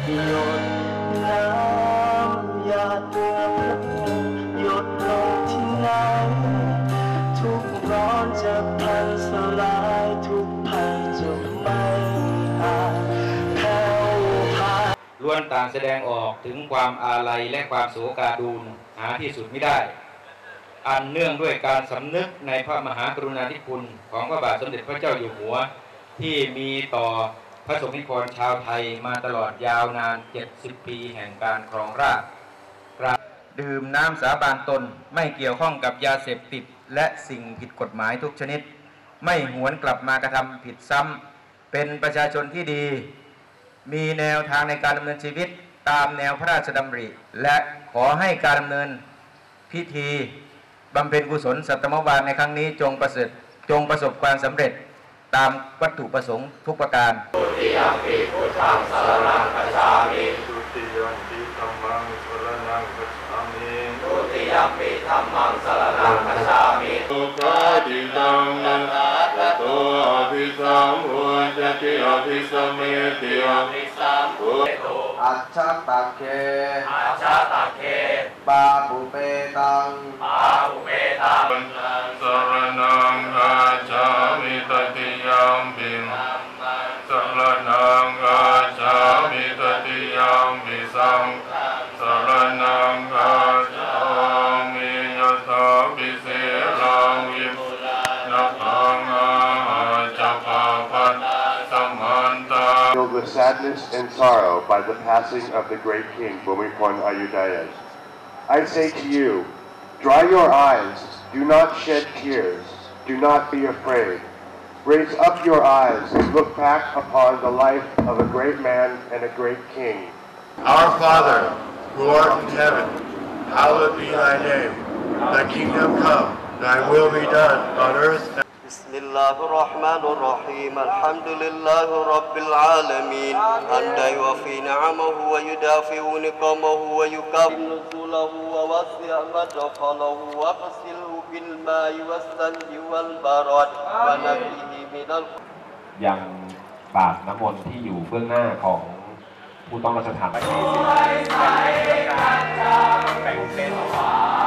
หยดน้ำหยาดเรือพระองค์หยดลงที่ไหนทุกร้อนจะพังสลายทุกภัยจะไม่อาจแผ่วพาล้วนต่างแสดงออกถึงความอาลัยและความโศกาดูลหาที่สุดไม่ได้อันเนื่องด้วยการสำนึกในพระมหากรุณาธิคุณของพระบาทสมเด็จพระเจ้าอยู่หัวที่มีต่อพระสงฆ์นิกรชาวไทยมาตลอดยาวนาน70 ปีแห่งการครองราชดื่มน้ำสาบานตนไม่เกี่ยวข้องกับยาเสพติดและสิ่งผิดกฎหมายทุกชนิดไม่หวนกลับมากระทำผิดซ้ำเป็นประชาชนที่ดีมีแนวทางในการดำเนินชีวิตตามแนวพระราชดำริและขอให้การดำเนินพิธีบำเพ็ญกุศลสัตมวาลในครั้งนี้จงประสบความสำเร็จตามวัตถุประสงค์ทุกประการทุติยมปิพุทธังสรณังคัจฉามิทุติยมปิธัมมังสรณังคัจฉามิทุติยมปิธัมมังสรณังคัจฉามิสุขาติตังนันทะโตอภิสัมพุทธติอภิสัมเมติอภิสัมพุทโธอัจฉตักเคปาปุเปตังสรณังคัจฉามิตติยัมปิสรณังคัจฉามิตติยัมปิสังสรณังคัจฉามิยถาปิเสลังวิมุตนะภังอาจักขาปัตสัมมันตา Filled with sadness and sorrow by the passing of the great king Bhumibol Adulyadej. I say to you, dry your eyes, do not shed tears, do not be afraid. Raise up your eyes and look back upon the life of a great man and a great king. Our Father, who art in heaven, hallowed be thy name. Thy kingdom come, thy will be done on earth. بسم الله الرحمن الرحيم الحمد لله رب العالمين حمدا يوفي نعمه ويدافع نقمه ويكافئ نزوله ووسع مدخله واغسله بالماء والثلج والبرد ونقيه من ยังบาตรน้ำมนต์ที่อยู่เบื้องหน้าของผู้ต้องราชทาน